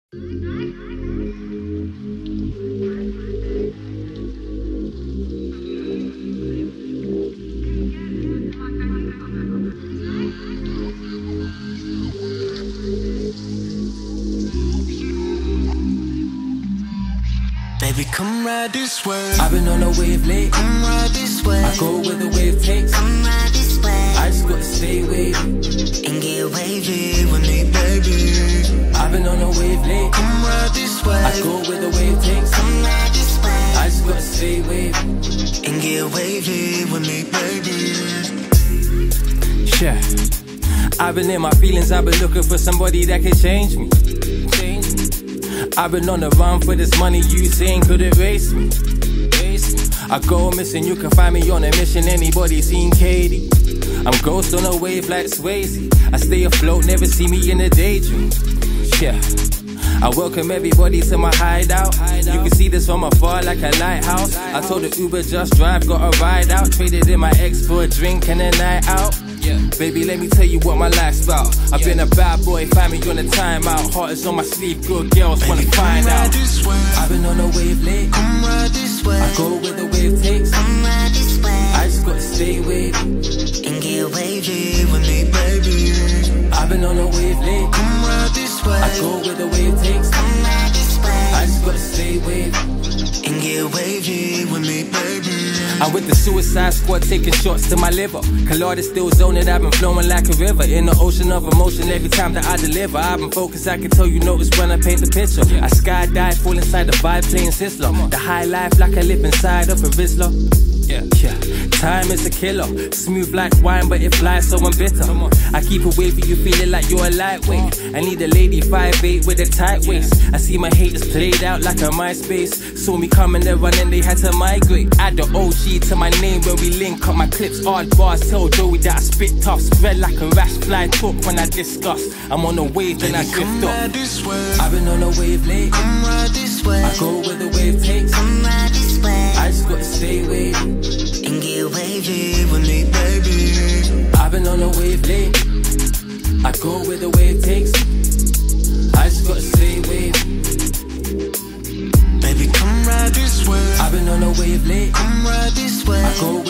Baby, come ride this way. I've been on a wave late. Come ride this way. I go where the wave takes. Come ride this way. I just gotta stay wavy and get wavy with me, baby. I've been on a wave late. Come ride this way. I go where the wave takes. Come ride this way. I just gotta stay wavy and get wavy with me, baby. Yeah, I've been in my feelings. I've been looking for somebody that can change me. I've been on the run for this money you saying could erase me. I go missing, you can find me on a mission. Anybody seen Katie? I'm ghost on a wave like Swayze. I stay afloat, never see me in a daydream. Yeah, I welcome everybody to my hideout. You can see this from afar like a lighthouse. I told the Uber just drive, got a ride out. Traded in my ex for a drink and a night out. Baby, let me tell you what my life's about. I've been a bad boy, find me on a timeout. Heart is on my sleeve, good girls wanna find out. I've been on a wave late. Come ride this way. I go where the wave takes. Come ride this way. I just gotta stay wavy and get wavy with me, baby. I've been on a wave late. Come ride this way. I go where the wave takes. Come ride this way. I just gotta stay wavy and get wavy with me, baby. I'm with the Suicide Squad taking shots to my liver. Collard is still zoning, I've been flowing like a river. In the ocean of emotion every time that I deliver. I've been focused, I can tell you notice when I paint the picture. I skydive, fall inside the vibe playing Sizzler. The high life like I live inside of a Rizzler. Yeah, time is a killer. Smooth like wine, but it flies, so I'm bitter. I keep it wavy, you feeling like you're a lightweight. I need a lady 5'8" with a tight waist. I see my haters played out like a MySpace. Saw me coming, they're running, they had to migrate. Add the OG to my name when we link up. My clips, hard bars, tell Joey that I spit tough. Spread like a rash, fly talk when I discuss. I'm on a wave, then I drift off. I've been on a wave late. Come ride this way. I go where the wave takes. Come ride this way. I just gotta stay wavy and get wavy with me, baby. I've been on a wave late. I go where the wave takes. I just gotta stay wavy. Baby, come ride this way. I've been on a wave late. Come ride this way. I go